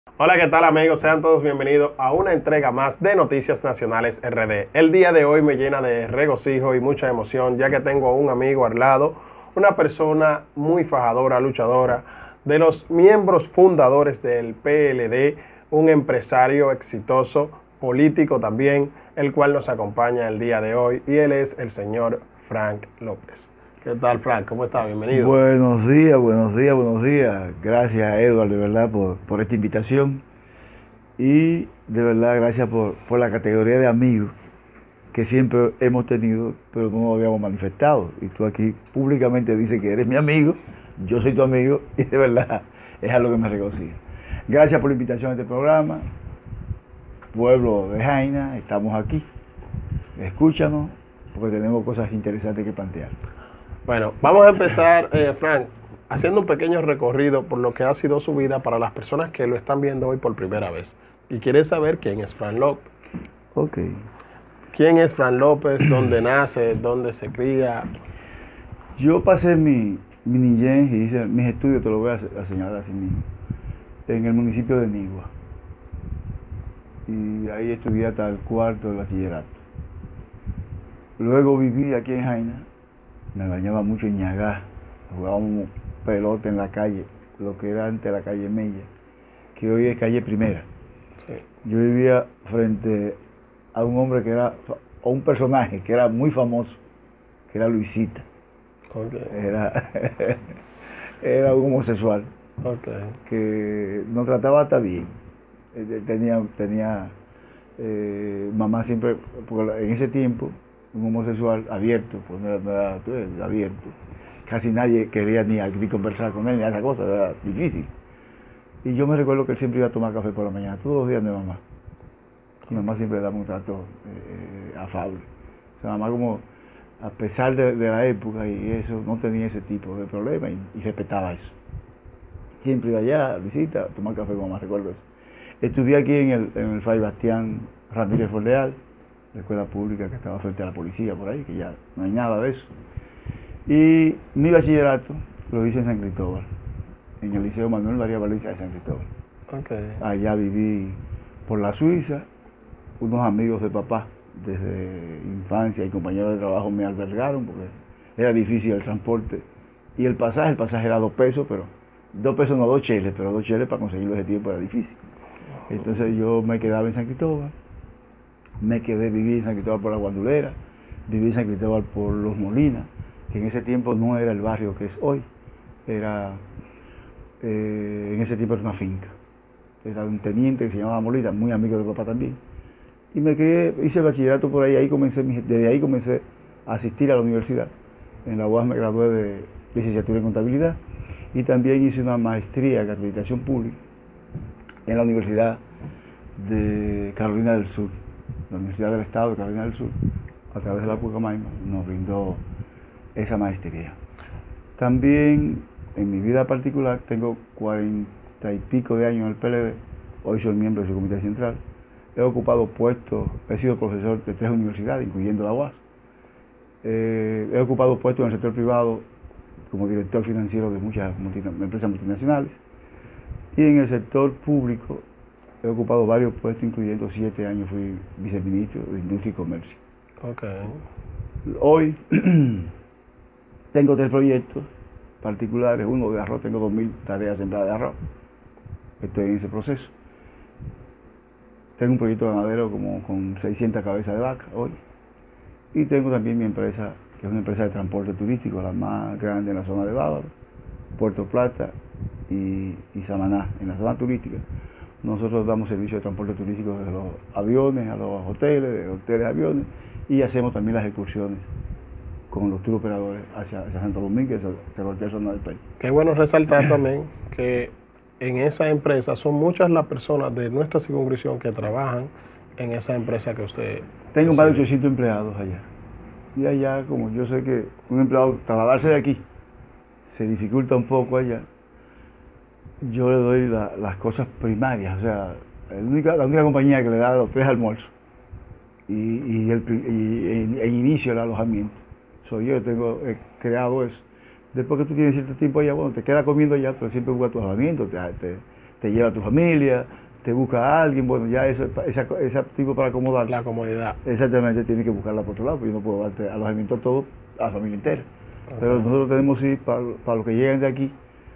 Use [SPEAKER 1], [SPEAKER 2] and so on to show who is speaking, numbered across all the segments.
[SPEAKER 1] Hola, ¿qué tal amigos? Sean todos bienvenidos a una entrega más de Noticias Nacionales RD. El día de hoy me llena de regocijo y mucha emoción, ya que tengo a un amigo al lado, una persona muy fajadora, luchadora, de los miembros fundadores del PLD, un empresario exitoso, político también, el cual nos acompaña el día de hoy, y él es el señor Frank López. ¿Qué tal, Frank? ¿Cómo está? Bienvenido.
[SPEAKER 2] Buenos días, buenos días, buenos días. Gracias, Edward, de verdad, por esta invitación. Y de verdad, gracias por la categoría de amigos que siempre hemos tenido, pero no lo habíamos manifestado. Y tú aquí públicamente dices que eres mi amigo, yo soy tu amigo, y de verdad es algo que me regocija. Gracias por la invitación a este programa. Pueblo de Jaina, estamos aquí. Escúchanos, porque tenemos cosas interesantes que plantear.
[SPEAKER 1] Bueno, vamos a empezar, Frank, haciendo un pequeño recorrido por lo que ha sido su vida para las personas que lo están viendo hoy por primera vez. Y quieren saber quién es Frank López.
[SPEAKER 2] Ok.
[SPEAKER 1] ¿Quién es Frank López? ¿Dónde nace? ¿Dónde se cría?
[SPEAKER 2] Yo pasé mi niñez y hice mis estudios, te lo voy a señalar así mismo, en el municipio de Nigua. Y ahí estudié hasta el cuarto de bachillerato. Luego viví aquí en Jaina, me bañaba mucho en Ñagá, jugábamos pelota en la calle, lo que era antes la calle Mella, que hoy es calle Primera.
[SPEAKER 1] Sí.
[SPEAKER 2] Yo vivía frente a un hombre a un personaje que era muy famoso, que era Luisita.
[SPEAKER 1] Okay.
[SPEAKER 2] Era un homosexual
[SPEAKER 1] Okay.
[SPEAKER 2] que nos trataba hasta bien. Tenía mamá siempre, porque en ese tiempo, un homosexual abierto, pues no era abierto. Casi nadie quería ni conversar con él, ni esa cosa, era difícil. Y yo me recuerdo que él siempre iba a tomar café por la mañana, todos los días de mamá. Y mamá siempre le daba un trato afable. O sea, mamá como, a pesar de la época y eso, no tenía ese tipo de problema y respetaba eso. Siempre iba allá, a visita, a tomar café con mamá, recuerdo eso. Estudié aquí en el Fray Bastián Ramírez Forleal, la escuela pública que estaba frente a la policía por ahí, que ya no hay nada de eso. Y mi bachillerato lo hice en San Cristóbal, en el Liceo Manuel María Valencia de San Cristóbal.
[SPEAKER 1] Okay.
[SPEAKER 2] Allá viví por la Suiza, unos amigos de papá desde infancia y compañeros de trabajo me albergaron porque era difícil el transporte. Y el pasaje era 2 pesos, pero 2 pesos no 2 cheles, pero 2 cheles para conseguirlo ese tiempo era difícil. Entonces yo me quedaba en San Cristóbal, viví en San Cristóbal por la Guandulera, viví en San Cristóbal por Los Molinas, que en ese tiempo no era el barrio que es hoy, en ese tiempo era una finca. Era un teniente que se llamaba Molina, muy amigo de papá también. Y me crié, hice el bachillerato por ahí, desde ahí comencé a asistir a la universidad. En la UAS me gradué de licenciatura en contabilidad y también hice una maestría en administración pública en la Universidad de Carolina del Sur, la Universidad del Estado de Carolina del Sur, a través de la Pucamaima, nos brindó esa maestría. También en mi vida particular tengo 40 y pico de años en el PLD, hoy soy miembro de su comité central, he ocupado puestos, he sido profesor de 3 universidades, incluyendo la UAS, he ocupado puestos en el sector privado como director financiero de muchas empresas multinacionales y en el sector público he ocupado varios puestos, incluyendo 7 años fui viceministro de Industria y Comercio.
[SPEAKER 1] Okay.
[SPEAKER 2] Hoy tengo 3 proyectos particulares, uno de arroz, tengo 2000 tareas sembradas de arroz, estoy en ese proceso. Tengo un proyecto ganadero como con 600 cabezas de vaca hoy. Y tengo también mi empresa, que es una empresa de transporte turístico, la más grande en la zona de Bávaro, Puerto Plata y Samaná, en la zona turística. Nosotros damos servicio de transporte turístico desde los aviones a los hoteles, de hoteles a aviones, y hacemos también las excursiones con los tour operadores hacia Santo Domingo, hacia cualquier zona del país.
[SPEAKER 1] Qué bueno resaltar también que en esa empresa son muchas las personas de nuestra circunscripción que trabajan en esa empresa que usted...
[SPEAKER 2] Tengo más de 800 empleados allá. Y allá, como yo sé que un empleado trasladarse de aquí se dificulta un poco allá, yo le doy las cosas primarias, o sea, la única compañía que le da los 3 almuerzos en inicio el alojamiento. Soy yo, he creado eso. Después que tú tienes cierto tiempo allá, bueno, te quedas comiendo allá, pero siempre buscas tu alojamiento, te lleva a tu familia, te busca a alguien, bueno, ya eso, ese tipo para acomodar.
[SPEAKER 1] La comodidad.
[SPEAKER 2] Exactamente, tienes que buscarla por otro lado, porque yo no puedo darte alojamiento a todo, a la familia entera. Pero nosotros tenemos sí para los que llegan de aquí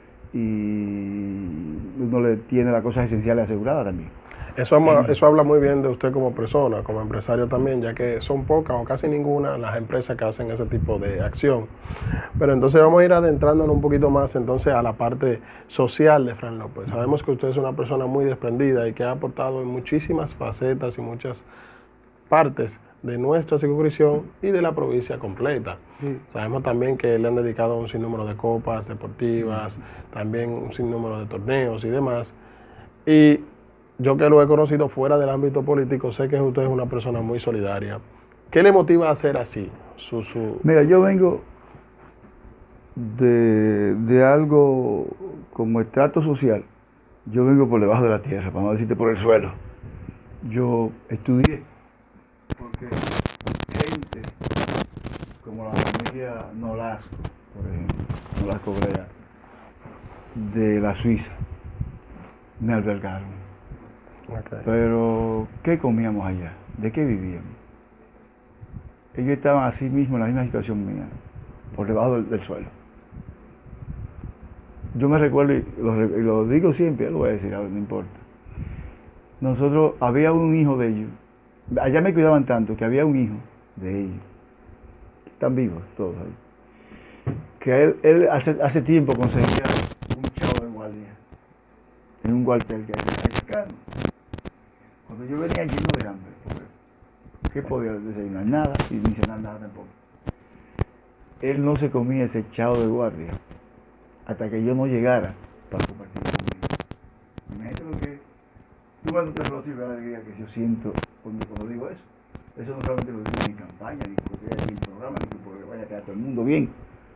[SPEAKER 2] y uno le tiene las cosas esenciales aseguradas también.
[SPEAKER 1] Eso habla muy bien de usted como persona, como empresario también, ya que son pocas o casi ninguna las empresas que hacen ese tipo de acción. Pero entonces vamos a ir adentrándonos un poquito más entonces a la parte social de Fran López. Sabemos que usted es una persona muy desprendida y que ha aportado en muchísimas facetas y muchas partes de nuestra circunscripción y de la provincia completa. Sí. Sabemos también que le han dedicado un sinnúmero de copas deportivas, también un sinnúmero de torneos y demás. Y yo que lo he conocido fuera del ámbito político, sé que usted es una persona muy solidaria. ¿Qué le motiva a ser así?
[SPEAKER 2] Mira, yo vengo de algo como estrato social. Yo vengo por debajo de la tierra, para no decirte por el suelo. Yo estudié porque gente como la familia Nolasco, por ejemplo, Nolasco Brea, de la Suiza, me albergaron. Okay. Pero, ¿qué comíamos allá? ¿De qué vivíamos? Ellos estaban así mismo en la misma situación mía, por debajo del suelo. Yo me recuerdo, y lo digo siempre, lo voy a decir ahora, no importa. Nosotros, había un hijo de ellos, allá me cuidaban tanto que había un hijo de ellos, están vivos todos ahí, que él hace tiempo conseguía un chavo de guardia en un cuartel que era mexicano. Cuando yo venía lleno de hambre, ¿qué podía desayunar? Nada, y ni cenar nada tampoco. Él no se comía ese chavo de guardia hasta que yo no llegara para compartir conmigo. Imagínate lo que tú cuando te lo la alegría que yo siento cuando digo eso. Eso no solamente lo digo en mi campaña, ni porque haya mi programa, ni porque vaya a quedar todo el mundo bien.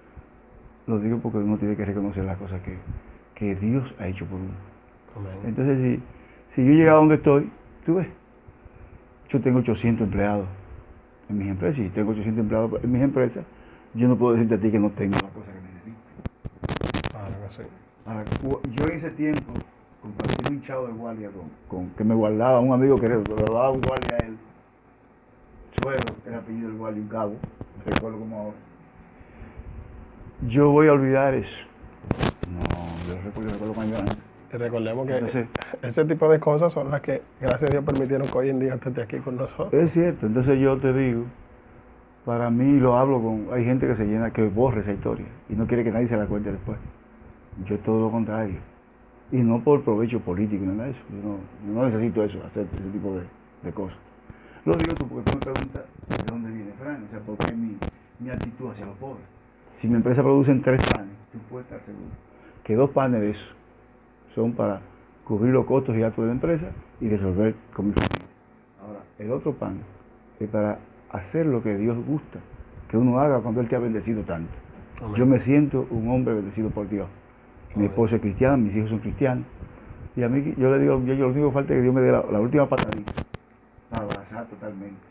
[SPEAKER 2] Lo digo porque uno tiene que reconocer las cosas que Dios ha hecho por uno. Amén. Entonces, si yo llegado a donde estoy, tú ves, yo tengo 800 empleados en mis empresas, y si tengo 800 empleados en mis empresas, yo no puedo decirte a ti que no tengo las cosas que necesito. Claro que sí. Ahora, yo en ese tiempo compartí un chavo de guardia con que me guardaba un amigo que le daba un guardia a él. Suero, el apellido del guardia, un cabo, recuerdo como ahora. Yo voy a olvidar eso. No, yo recuerdo con añoranza.
[SPEAKER 1] Y recordemos que entonces, ese tipo de cosas son las que, gracias a Dios, permitieron que hoy en día esté aquí con nosotros.
[SPEAKER 2] Es cierto, entonces yo te digo, para mí lo hablo hay gente que se llena, que borra esa historia y no quiere que nadie se la cuente después. Yo todo lo contrario. Y no por provecho político, nada de eso. Yo no necesito eso, hacer ese tipo de cosas. Lo digo tú porque tú me preguntas de dónde viene Fran, o sea, por qué mi actitud hacia los pobres. Si mi empresa produce 3 panes, tú puedes estar seguro que 2 panes de eso son para cubrir los costos y gastos de la empresa y resolver con mi familia. Ahora, el otro pan es para hacer lo que Dios gusta que uno haga cuando Él te ha bendecido tanto. Amén. Yo me siento un hombre bendecido por Dios. Mi esposa es cristiana, mis hijos son cristianos. Y a mí, yo le digo, yo lo único que falta es que Dios me dé la última patadita para abrazar totalmente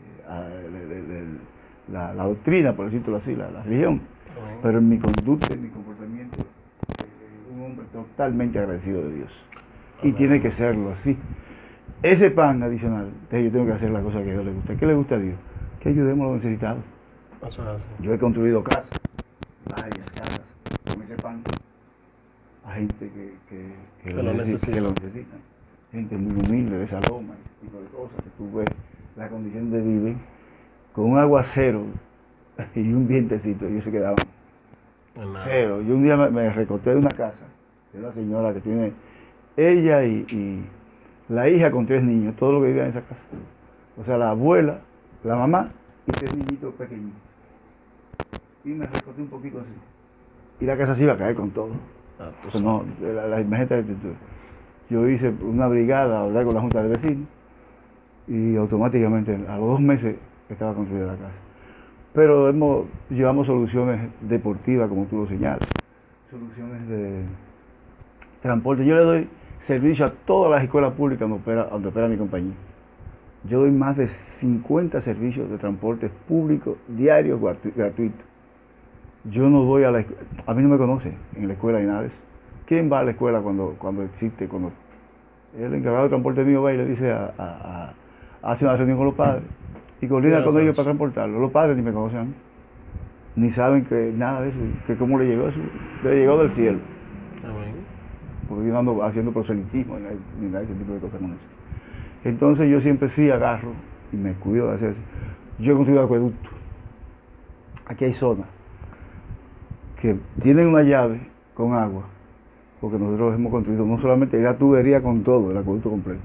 [SPEAKER 2] la doctrina, por decirlo así, la religión. Amén. Pero en mi conducta, en mi comportamiento, un hombre totalmente agradecido de Dios. Amén. Y tiene que serlo así. Ese pan adicional, yo tengo que hacer la cosa que a Dios le gusta. ¿Qué le gusta a Dios? Que ayudemos a los necesitados. Yo he construido casas, varias casas, con ese pan, a gente que lo necesitan. Gente muy humilde, de Saloma, ese tipo de cosas, que tú ves la condición de vivir, con un aguacero y un vientecito, ellos se quedaban cero. Yo un día me recorté de una casa, de una señora que tiene ella y la hija con 3 niños, todo lo que vivía en esa casa. O sea, la abuela, la mamá y 3 niñitos pequeños. Y me recorté un poquito así. Y la casa se iba a caer con todo. Pues no, la imagen de la arquitectura. Yo hice una brigada a hablar con la Junta de Vecinos y automáticamente a los 2 meses estaba construida la casa. Pero llevamos soluciones deportivas, como tú lo señalas, soluciones de transporte. Yo le doy servicio a todas las escuelas públicas donde opera mi compañía. Yo doy más de 50 servicios de transporte público diarios gratuitos. Yo no voy a la escuela, a mí no me conocen en la escuela ni nada de eso. ¿Quién va a la escuela cuando existe, cuando El encargado de transporte mío va y le dice hace una reunión con los padres y coordina con ellos para transportarlo. Los padres ni me conocen, ni saben que nada de eso, que cómo le llegó eso, le llegó del cielo.
[SPEAKER 1] Amén.
[SPEAKER 2] Porque yo no ando haciendo proselitismo ni nada de ese tipo de cosas con eso. Entonces yo siempre sí agarro y me cuido de hacer eso. Yo he construido acueductos. Aquí hay zonas que tienen una llave con agua, porque nosotros hemos construido no solamente la tubería con todo, el acueducto completo.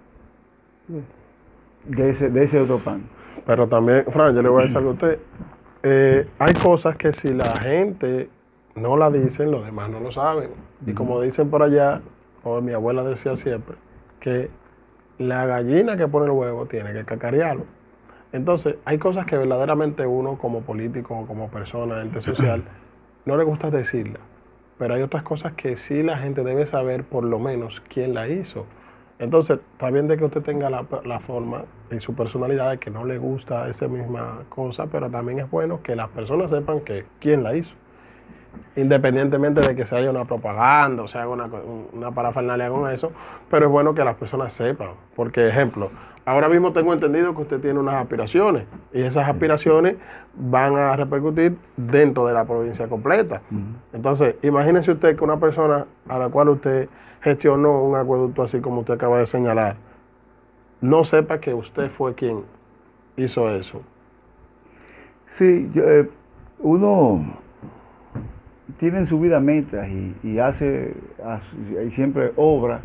[SPEAKER 2] De ese otro pan.
[SPEAKER 1] Pero también, Fran, yo le voy a decir algo a usted. Hay cosas que si la gente no la dicen, los demás no lo saben. Y como dicen por allá, o mi abuela decía siempre, que la gallina que pone el huevo tiene que cacarearlo. Entonces, hay cosas que verdaderamente uno como político, como persona, ente social, no le gusta decirla. Pero hay otras cosas que sí la gente debe saber por lo menos quién la hizo. Entonces, está bien de que usted tenga la forma y su personalidad de que no le gusta esa misma cosa, pero también es bueno que las personas sepan que quién la hizo. Independientemente de que se haya una propaganda o se haga una parafernalia con eso, pero es bueno que las personas sepan. Porque, ejemplo, ahora mismo tengo entendido que usted tiene unas aspiraciones y esas aspiraciones van a repercutir dentro de la provincia completa. Entonces, imagínese usted que una persona a la cual usted gestionó un acueducto así como usted acaba de señalar, no sepa que usted fue quien hizo eso.
[SPEAKER 2] Sí, uno tiene en su vida metas y hace y siempre obra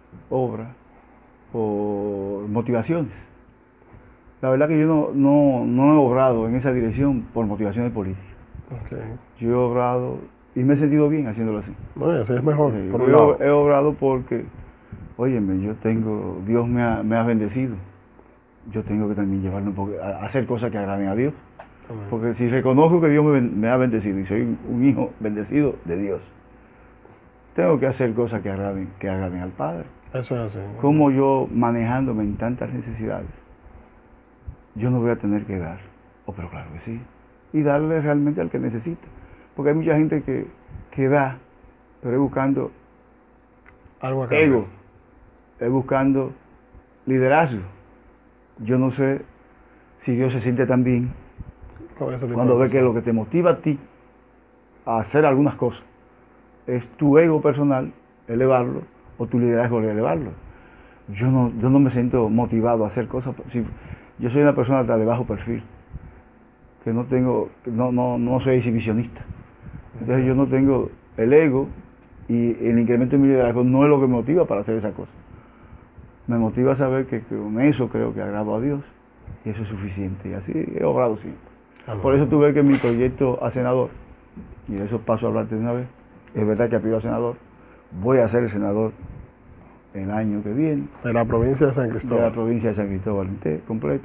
[SPEAKER 2] por motivaciones. La verdad que yo no he obrado en esa dirección por motivaciones políticas.
[SPEAKER 1] Okay.
[SPEAKER 2] Yo he obrado y me he sentido bien haciéndolo así.
[SPEAKER 1] No, así es mejor.
[SPEAKER 2] He obrado porque, óyeme, Dios me ha bendecido. Yo tengo que también llevarme a hacer cosas que agraden a Dios. Amén. Porque si reconozco que Dios me ha bendecido y soy un hijo bendecido de Dios, tengo que hacer cosas que agraden al Padre.
[SPEAKER 1] Eso es así.
[SPEAKER 2] Como yo manejándome en tantas necesidades, yo no voy a tener que dar. Pero claro que sí. Y darle realmente al que necesita. Porque hay mucha gente que da, pero es buscando
[SPEAKER 1] algo
[SPEAKER 2] ego, es buscando liderazgo. Yo no sé si Dios se siente tan bien cuando ve que lo que te motiva a ti a hacer algunas cosas es tu ego personal, elevarlo, o tu liderazgo, elevarlo. Yo no me siento motivado a hacer cosas. Yo soy una persona de bajo perfil, que no soy exhibicionista. Entonces yo no tengo el ego y el incremento de mi liderazgo no es lo que me motiva para hacer esa cosa. Me motiva a saber que con eso creo que agrado a Dios y eso es suficiente. Y así he obrado siempre. Por eso tuve que mi proyecto a senador, y de eso paso a hablarte de una vez, es verdad que aspiro a senador, voy a ser senador el año que viene.
[SPEAKER 1] De la provincia de San Cristóbal.
[SPEAKER 2] De la provincia de San Cristóbal, completo.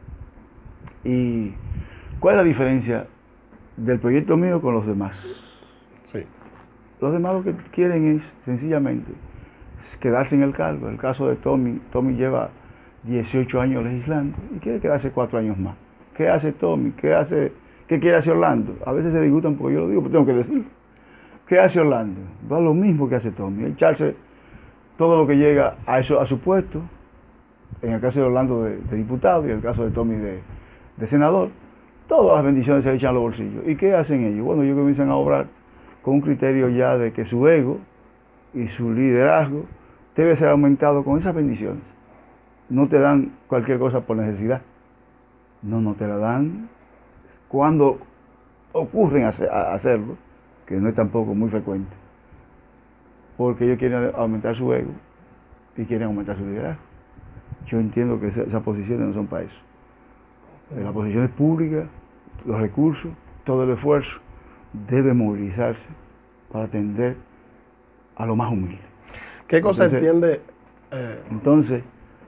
[SPEAKER 2] ¿Y cuál es la diferencia del proyecto mío con los demás?
[SPEAKER 1] Sí.
[SPEAKER 2] Los demás lo que quieren es sencillamente quedarse en el cargo. El caso de Tommy lleva 18 años legislando y quiere quedarse 4 años más. ¿Qué hace Tommy? ¿Qué quiere hacer Orlando? A veces se disgustan porque yo lo digo, pero tengo que decirlo. ¿Qué hace Orlando? Va lo mismo que hace Tommy, echarse todo lo que llega a su puesto, en el caso de Orlando de diputado y en el caso de Tommy de senador, todas las bendiciones se le echan a los bolsillos. ¿Y qué hacen ellos? Bueno, ellos comienzan a obrar con un criterio ya de que su ego y su liderazgo debe ser aumentado con esas bendiciones. No te dan cualquier cosa por necesidad. No te la dan cuando ocurren hacerlo, que no es tampoco muy frecuente, porque ellos quieren aumentar su ego y quieren aumentar su liderazgo. Yo entiendo que esas posiciones no son para eso. Las posiciones públicas, los recursos, todo el esfuerzo debe movilizarse para atender a lo más humilde.
[SPEAKER 1] ¿Qué cosa entiende?
[SPEAKER 2] Entonces,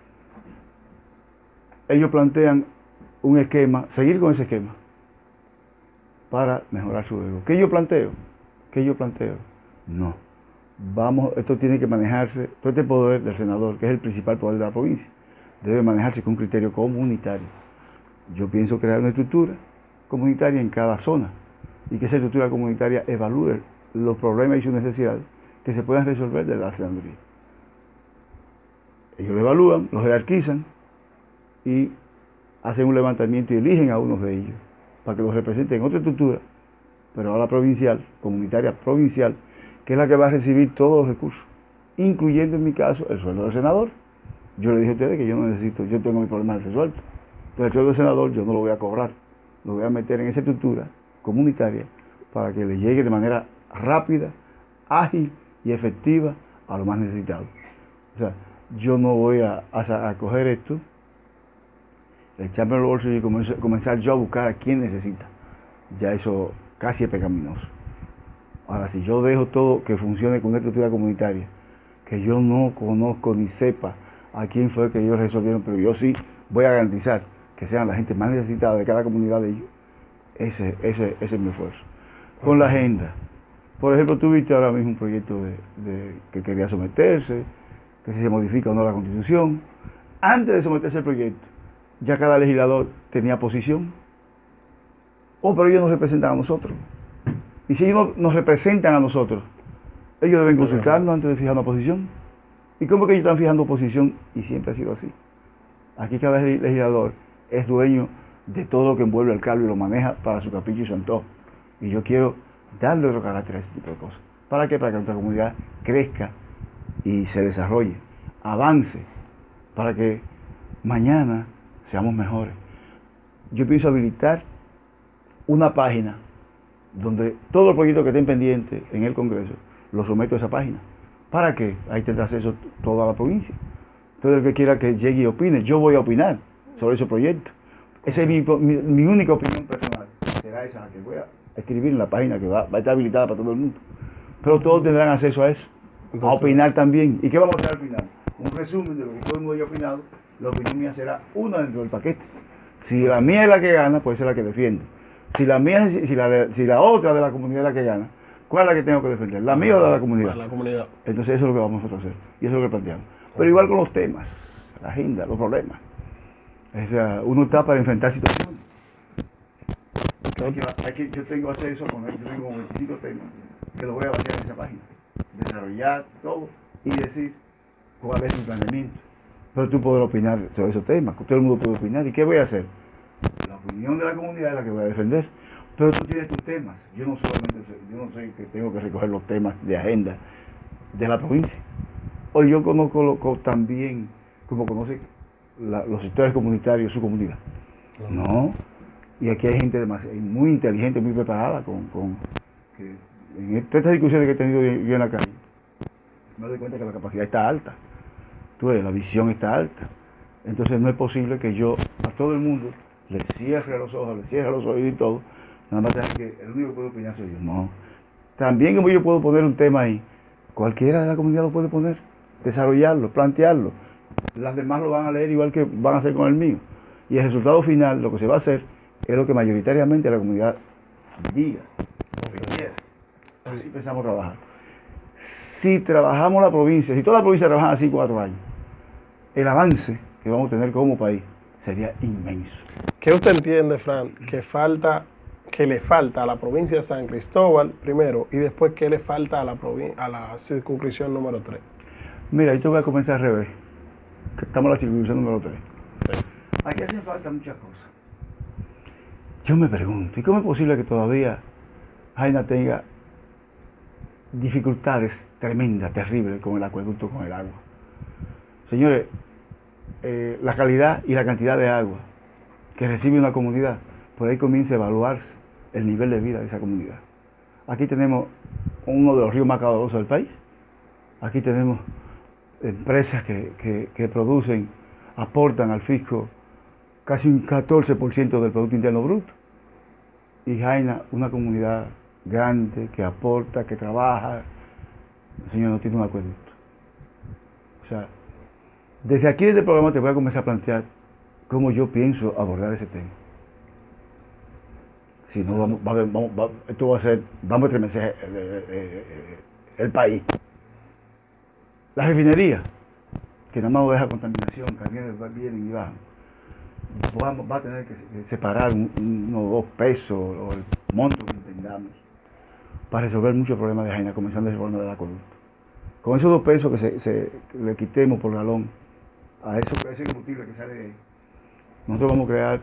[SPEAKER 2] ellos plantean un esquema, seguir con ese esquema para mejorar su ego. ¿Qué yo planteo? No. Esto tiene que manejarse, todo este poder del senador, que es el principal poder de la provincia, debe manejarse con un criterio comunitario. Yo pienso crear una estructura comunitaria en cada zona y que esa estructura comunitaria evalúe los problemas y sus necesidades que se puedan resolver de la senaduría. Ellos lo evalúan, los jerarquizan y hacen un levantamiento y eligen a unos de ellos para que los representen en otra estructura, pero ahora provincial, comunitaria provincial, que es la que va a recibir todos los recursos, incluyendo en mi caso el sueldo del senador. Yo le dije a ustedes que yo no necesito, yo tengo mi problema resuelto. Entonces el sueldo del senador yo no lo voy a cobrar, lo voy a meter en esa estructura comunitaria para que le llegue de manera rápida, ágil y efectiva a los más necesitados. O sea, yo no voy a coger esto, echarme en los bolsos y comenzar yo a buscar a quien necesita. Ya eso casi es pecaminoso. Ahora, si yo dejo todo que funcione con una estructura comunitaria, que yo no conozco ni sepa a quién fue que ellos resolvieron, pero yo sí voy a garantizar que sean la gente más necesitada de cada comunidad de ellos, ese es mi esfuerzo. Con la agenda. Por ejemplo, tú viste ahora mismo un proyecto que quería someterse, que si se modifica o no la Constitución. Antes de someterse al proyecto, ya cada legislador tenía posición. Oh, pero ellos nos representan a nosotros. Y si ellos nos representan a nosotros, ellos deben consultarnos antes de fijar una posición. ¿Y cómo es que ellos están fijando posición? Y siempre ha sido así. Aquí cada legislador es dueño de todo lo que envuelve al cambio y lo maneja para su capricho y su antojo. Y yo quiero darle otro carácter a ese tipo de cosas. ¿Para qué? Para que nuestra comunidad crezca y se desarrolle, avance, para que mañana seamos mejores. Yo pienso habilitar una página donde todos los proyectos que estén pendientes en el Congreso los someto a esa página. ¿Para qué? Ahí tendrá acceso toda la provincia. Todo el que quiera que llegue y opine, yo voy a opinar sobre ese proyecto. Esa es mi única opinión personal. Será esa la que voy a escribir en la página que va a estar habilitada para todo el mundo. Pero todos tendrán acceso a eso. A opinar también. ¿Y qué vamos a hacer al final? Un resumen de lo que todo el mundo haya opinado. La opinión mía será una dentro del paquete. Si la mía es la que gana, pues es la que defiende. Si la mía, si la otra de la comunidad es la que gana, ¿cuál es la que tengo que defender? ¿La mía o la de la comunidad?
[SPEAKER 1] La comunidad.
[SPEAKER 2] Entonces eso es lo que vamos nosotros a hacer. Y eso es lo que planteamos. Pero igual con los temas, la agenda, los problemas. O sea, uno está para enfrentar situaciones. Yo tengo acceso con él, yo tengo 25 temas que lo voy a vaciar en esa página. Desarrollar todo y decir cuál es mi planeamiento. Pero tú podrás opinar sobre esos temas, todo el mundo puede opinar. ¿Y qué voy a hacer? La opinión de la comunidad es la que voy a defender. Pero tú tienes tus temas. Yo no sé que tengo que recoger los temas de agenda de la provincia. Hoy yo conozco también, como conocen los sectores comunitarios, su comunidad. No. Y aquí hay gente muy inteligente, muy preparada, en todas estas discusiones que he tenido yo en la calle, me doy cuenta que la capacidad está alta, la visión está alta. Entonces no es posible que yo a todo el mundo le cierre los ojos, le cierre los oídos y todo, nada más tener que el único que puede opinar soy yo. No. También como yo puedo poner un tema ahí, cualquiera de la comunidad lo puede poner, desarrollarlo, plantearlo. Las demás lo van a leer igual que van a hacer con el mío. Y el resultado final, lo que se va a hacer, es lo que mayoritariamente la comunidad diga o requiera. Así pensamos trabajar. Si trabajamos la provincia, si toda la provincia trabaja así 4 años, el avance que vamos a tener como país sería inmenso.
[SPEAKER 1] ¿Qué usted entiende, Fran, que le falta a la provincia de San Cristóbal primero y después qué le falta a la circunscripción número 3?
[SPEAKER 2] Mira, yo te voy a comenzar al revés. Estamos en la circunscripción número 3. Sí. Aquí hacen falta muchas cosas. Yo me pregunto, ¿y cómo es posible que todavía Jaina tenga dificultades tremendas, terribles con el acueducto, con el agua? Señores, la calidad y la cantidad de agua que recibe una comunidad, por ahí comienza a evaluarse el nivel de vida de esa comunidad. Aquí tenemos uno de los ríos más caudalosos del país. Aquí tenemos empresas que producen, aportan al fisco casi un 14% del Producto Interno Bruto. Y Jaina, una comunidad grande que aporta, que trabaja, el señor no tiene un acueducto. O sea, desde aquí, desde el programa, te voy a comenzar a plantear cómo yo pienso abordar ese tema. Si no, esto va a ser, vamos a estremecer el país. La refinería, que nada más nos deja contaminación, camiones vienen y bajan, va a tener que separar 1 o 2 pesos o el monto que entendamos para resolver muchos problemas de Jaina, comenzando ese problema del acueducto. Con esos 2 pesos que le quitemos por galón a ese combustible que sale de ahí, nosotros vamos a crear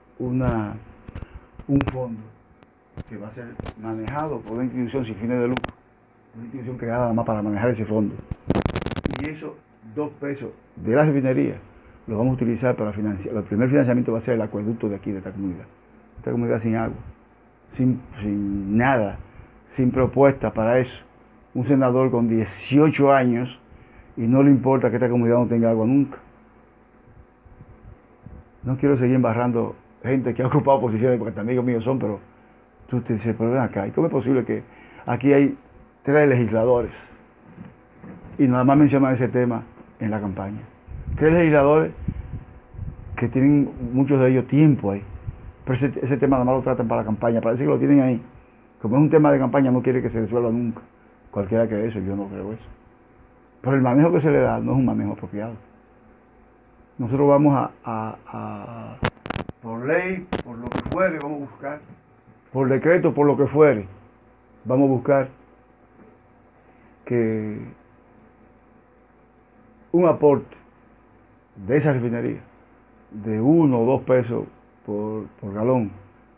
[SPEAKER 2] un fondo que va a ser manejado por una institución sin fines de lucro, una institución creada nada más para manejar ese fondo. Y esos 2 pesos de la refinería los vamos a utilizar para financiar. El primer financiamiento va a ser el acueducto de aquí, de esta comunidad sin agua, sin nada, sin propuesta para eso. Un senador con 18 años y no le importa que esta comunidad no tenga agua nunca. No quiero seguir embarrando gente que ha ocupado posiciones, porque amigos míos son, pero tú te dices, pero ven acá, ¿y cómo es posible que aquí hay 3 legisladores y nada más mencionan ese tema en la campaña? 3 legisladores que tienen muchos de ellos tiempo ahí, pero ese tema nada más lo tratan para la campaña, parece que lo tienen ahí. Como es un tema de campaña, no quiere que se resuelva nunca. Cualquiera cree eso, yo no creo eso. Pero el manejo que se le da no es un manejo apropiado. Nosotros vamos por ley, por lo que fuere, vamos a buscar, por decreto, por lo que fuere, vamos a buscar que un aporte de esa refinería de 1 o 2 pesos por galón,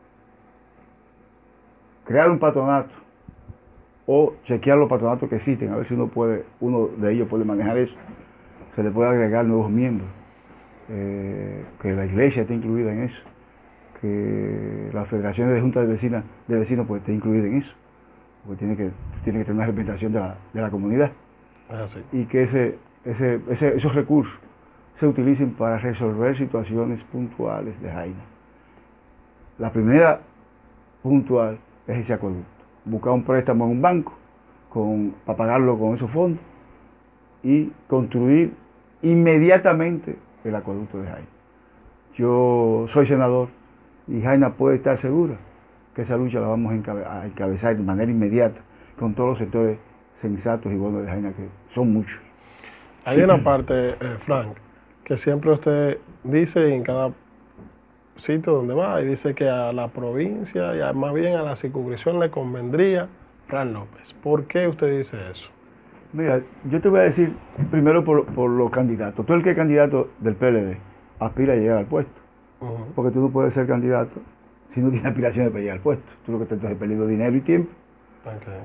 [SPEAKER 2] crear un patronato o chequear los patronatos que existen, a ver si uno de ellos puede manejar eso. Se le puede agregar nuevos miembros, que la iglesia esté incluida en eso, que las federaciones de juntas de vecinos pues esté incluida en eso, porque tiene que tener una representación de la comunidad. Y que esos recursos se utilicen para resolver situaciones puntuales de Jaina. La primera puntual es ese acueducto. Buscar un préstamo en un banco para pagarlo con esos fondos y construir inmediatamente el acueducto de Jaina. Yo soy senador y Jaina puede estar segura que esa lucha la vamos a encabezar de manera inmediata con todos los sectores sensatos y buenos de Jaina, que son muchos.
[SPEAKER 1] Hay una parte, Frank, que siempre usted dice en cada sitio donde va, y dice que a la provincia y más bien a la circunscripción le convendría Fran López. ¿Por qué usted dice eso?
[SPEAKER 2] Mira, yo te voy a decir primero por los candidatos. Tú el que es candidato del PLD aspira a llegar al puesto, porque tú no puedes ser candidato si no tienes aspiraciones para llegar al puesto. Tú lo que estás es perdiendo dinero y tiempo.
[SPEAKER 1] Okay.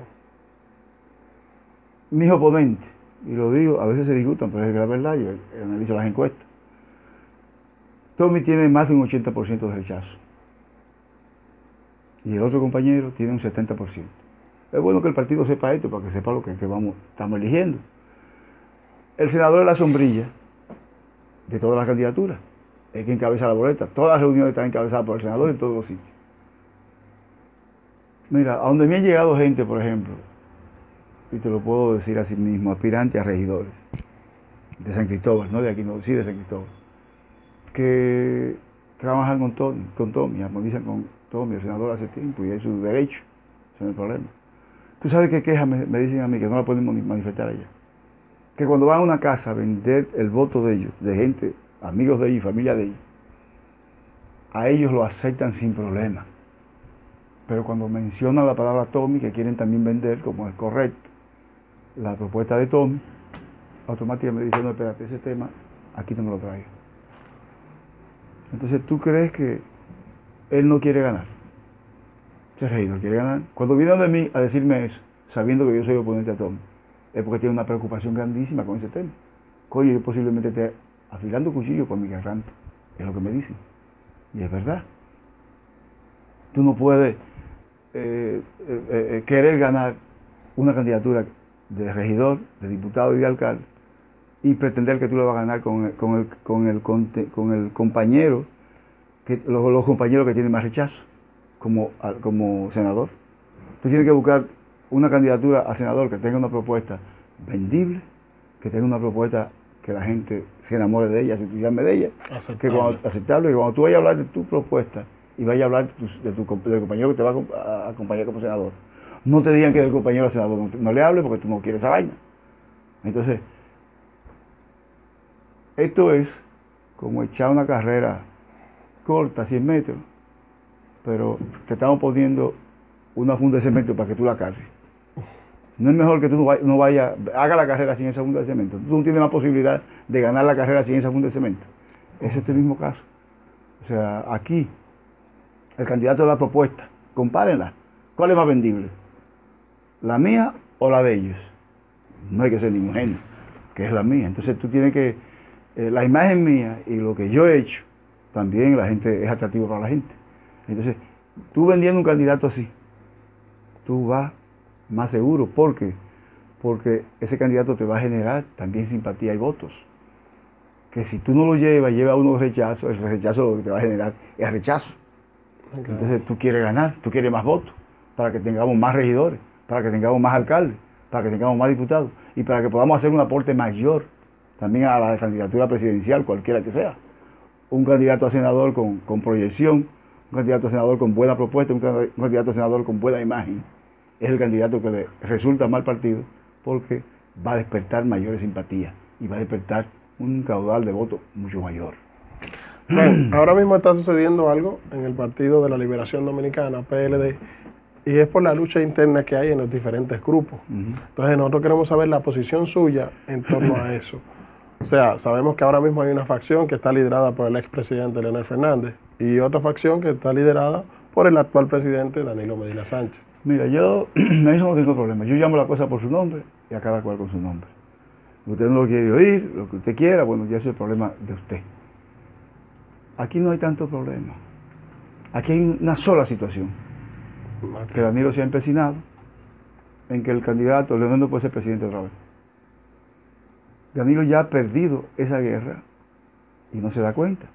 [SPEAKER 2] Mis oponentes, y lo digo, a veces se disgustan, pero es la verdad, yo analizo las encuestas. Tommy tiene más de un 80% de rechazo. Y el otro compañero tiene un 70%. Es bueno que el partido sepa esto, para que sepa lo que estamos eligiendo. El senador es la sombrilla de todas las candidaturas. Es quien encabeza la boleta. Todas las reuniones están encabezadas por el senador en todos los sitios. Mira, a donde me ha llegado gente, por ejemplo, y te lo puedo decir así mismo, aspirantes a regidores de San Cristóbal, no de aquí, no, sí de San Cristóbal, que trabajan con Tommy, armonizan con Tommy, el senador hace tiempo, y es su derecho, ese no es el problema. ¿Tú sabes qué quejas me dicen a mí que no la pueden manifestar allá? Que cuando van a una casa a vender el voto de ellos, de gente, amigos de ellos y familia de ellos, a ellos lo aceptan sin problema. Pero cuando mencionan la palabra Tommy, que quieren también vender, como es correcto, la propuesta de Tommy, automáticamente dicen, no, espérate, ese tema aquí no me lo traigo. Entonces, ¿tú crees que él no quiere ganar? Ese regidor quiere ganar. Cuando viene de mí a decirme eso, sabiendo que yo soy oponente a Tommy, es porque tiene una preocupación grandísima con ese tema. Coño, yo posiblemente esté afilando cuchillo con mi garganta, es lo que me dicen. Y es verdad. Tú no puedes querer ganar una candidatura de regidor, de diputado y de alcalde y pretender que tú lo vas a ganar con el compañero, los compañeros que tienen más rechazo como senador. Tú tienes que buscar una candidatura a senador que tenga una propuesta vendible, que tenga una propuesta que la gente se enamore de ella, se entusiasme de ella, aceptable, que cuando tú vayas a hablar de tu propuesta y vayas a hablar del compañero que te va a acompañar como senador, no te digan que del compañero senador no le hable porque tú no quieres esa vaina. Entonces, esto es como echar una carrera corta, 100 metros, pero te estamos poniendo una funda de cemento para que tú la cargues. No es mejor que tú no vayas, haga la carrera sin esa funda de cemento. Tú no tienes más posibilidad de ganar la carrera sin esa funda de cemento. Es este mismo caso. O sea, aquí, el candidato de la propuesta, compárenla. ¿Cuál es más vendible? ¿La mía o la de ellos? No hay que ser ningún genio, que es la mía. Entonces tú tienes que, la imagen mía y lo que yo he hecho, también la gente es atractivo para la gente. Entonces, tú vendiendo un candidato así, tú vas más seguro. ¿Por qué? Porque ese candidato te va a generar también simpatía y votos. Que si tú no lo lleva unos rechazos, el rechazo lo que te va a generar es rechazo. Okay. Entonces tú quieres ganar, tú quieres más votos, para que tengamos más regidores, para que tengamos más alcaldes, para que tengamos más diputados y para que podamos hacer un aporte mayor también a la candidatura presidencial, cualquiera que sea. Un candidato a senador con proyección, un candidato a senador con buena propuesta, un candidato a senador con buena imagen, es el candidato que le resulta mal partido porque va a despertar mayores simpatías y va a despertar un caudal de votos mucho mayor.
[SPEAKER 1] Bueno, ahora mismo está sucediendo algo en el Partido de la Liberación Dominicana, PLD, y es por la lucha interna que hay en los diferentes grupos. Entonces nosotros queremos saber la posición suya en torno a eso. O sea, sabemos que ahora mismo hay una facción que está liderada por el expresidente Leonel Fernández y otra facción que está liderada por el actual presidente Danilo Medina Sánchez.
[SPEAKER 2] Mira, yo eso no tengo problema. Yo llamo la cosa por su nombre y a cada cual con su nombre. Usted no lo quiere oír, lo que usted quiera, bueno, ya eso es el problema de usted. Aquí no hay tanto problema. Aquí hay una sola situación. Que Danilo se ha empecinado en que el candidato Leonel no puede ser presidente otra vez. Danilo ya ha perdido esa guerra y no se da cuenta.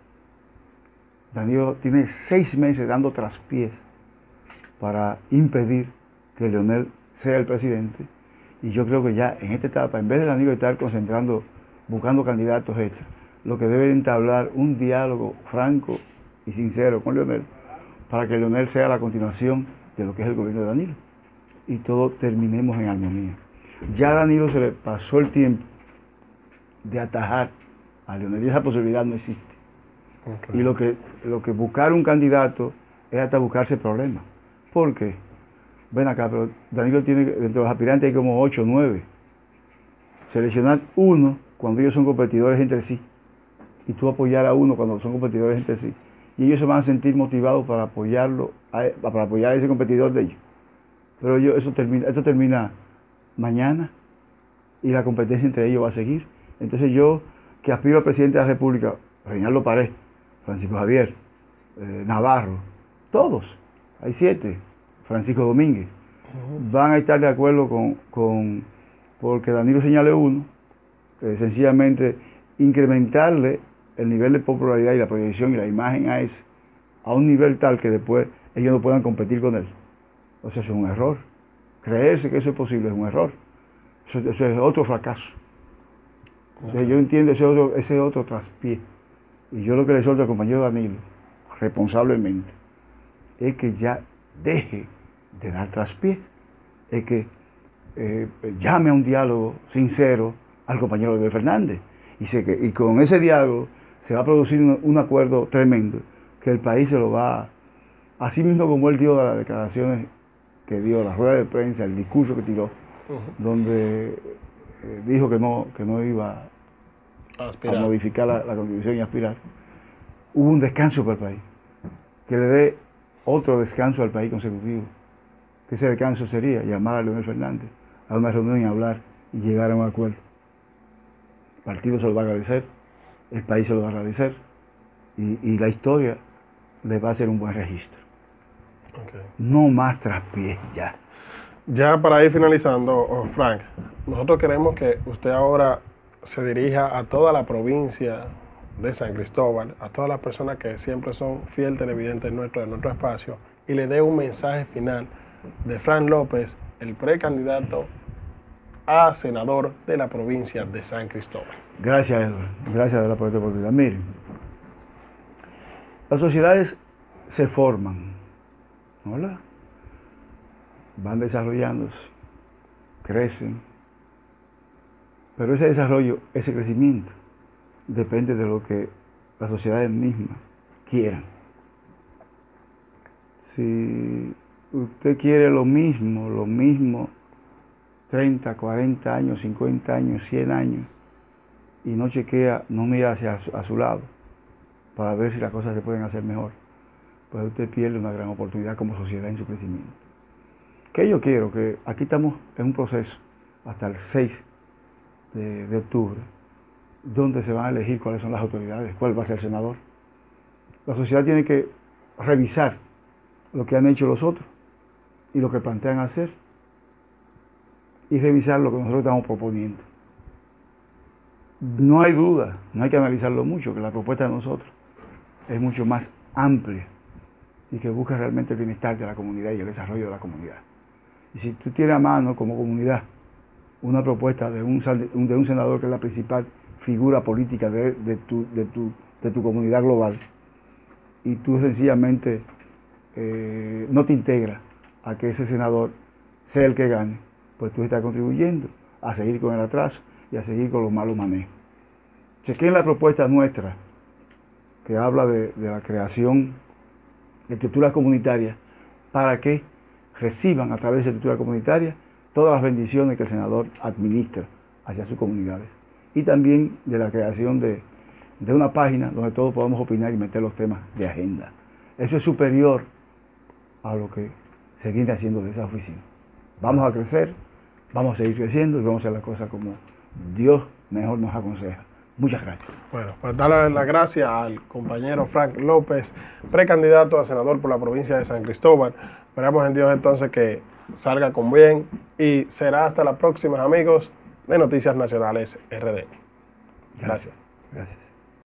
[SPEAKER 2] Danilo tiene 6 meses dando traspiés para impedir que Leonel sea el presidente. Y yo creo que ya en esta etapa, en vez de Danilo estar concentrando, buscando candidatos extras, lo que debe entablar un diálogo franco y sincero con Leonel, para que Leonel sea la continuación de lo que es el gobierno de Danilo. Y todos terminemos en armonía. Ya a Danilo se le pasó el tiempo de atajar a Leonel y esa posibilidad no existe. Okay. Y lo que buscar un candidato es hasta buscarse problemas. ¿Por qué? Ven acá, pero Danilo tiene, dentro de los aspirantes hay como 8 o 9. Seleccionar uno cuando ellos son competidores entre sí. Y tú apoyar a uno cuando son competidores entre sí. Y ellos se van a sentir motivados para apoyarlo, para apoyar a ese competidor de ellos. Pero esto termina mañana y la competencia entre ellos va a seguir. Entonces yo, que aspiro al presidente de la República, Reinaldo Pared, Francisco Javier, Navarro, todos, hay 7, Francisco Domínguez, van a estar de acuerdo porque Danilo señale uno, sencillamente incrementarle el nivel de popularidad y la proyección y la imagen a un nivel tal que después ellos no puedan competir con él. O sea, eso es un error. Creerse que eso es posible es un error. Eso es otro fracaso. Entonces, yo entiendo ese otro traspié. Y yo lo que le suelto al compañero Danilo, responsablemente, es que ya deje de dar traspié. Es que llame a un diálogo sincero al compañero Leonel Fernández. Y con ese diálogo se va a producir un acuerdo tremendo que el país se lo va, así mismo como él dio las declaraciones que dio, la rueda de prensa, el discurso que tiró, donde dijo que no iba a modificar la Constitución y aspirar. Hubo un descanso para el país, que le dé otro descanso al país consecutivo, que ese descanso sería llamar a Leonel Fernández a una reunión y hablar y llegar a un acuerdo. El partido se lo va a agradecer, el país se lo va a agradecer y la historia le va a hacer un buen registro. Okay. No más traspiés ya.
[SPEAKER 1] Ya para ir finalizando, Frank, nosotros queremos que usted ahora se dirija a toda la provincia de San Cristóbal, a todas las personas que siempre son fiel televidentes de nuestro espacio, y le dé un mensaje final de Frank López, el precandidato a senador de la provincia de San Cristóbal.
[SPEAKER 2] Gracias, Edward. Gracias por esta oportunidad. Miren, las sociedades se forman, ¿verdad? Van desarrollándose, crecen, pero ese desarrollo, ese crecimiento, depende de lo que las sociedades mismas quieran. Si usted quiere lo mismo 30, 40 años, 50 años, 100 años, y no chequea, no mira a su lado para ver si las cosas se pueden hacer mejor, pues usted pierde una gran oportunidad como sociedad en su crecimiento. Que yo quiero que aquí estamos en un proceso hasta el 6 de octubre, donde se van a elegir cuáles son las autoridades, cuál va a ser el senador. La sociedad tiene que revisar lo que han hecho los otros y lo que plantean hacer, y revisar lo que nosotros estamos proponiendo. No hay duda, no hay que analizarlo mucho, que la propuesta de nosotros es mucho más amplia y que busca realmente el bienestar de la comunidad y el desarrollo de la comunidad. Y si tú tienes a mano como comunidad una propuesta de un senador que es la principal figura política de tu comunidad global, y tú sencillamente no te integras a que ese senador sea el que gane, pues tú estás contribuyendo a seguir con el atraso y a seguir con los malos manejos. Chequen la propuesta nuestra, que habla de la creación de estructuras comunitarias para que reciban a través de esa estructura comunitaria todas las bendiciones que el senador administra hacia sus comunidades. Y también de la creación de una página donde todos podamos opinar y meter los temas de agenda. Eso es superior a lo que se viene haciendo de esa oficina. Vamos a crecer, vamos a seguir creciendo y vamos a hacer las cosas como Dios mejor nos aconseja. Muchas gracias.
[SPEAKER 1] Bueno, pues darle las gracias al compañero Frank López, precandidato a senador por la provincia de San Cristóbal. Esperamos en Dios entonces que salga con bien y será hasta la próxima, amigos de Noticias Nacionales RD. Gracias.
[SPEAKER 2] Gracias.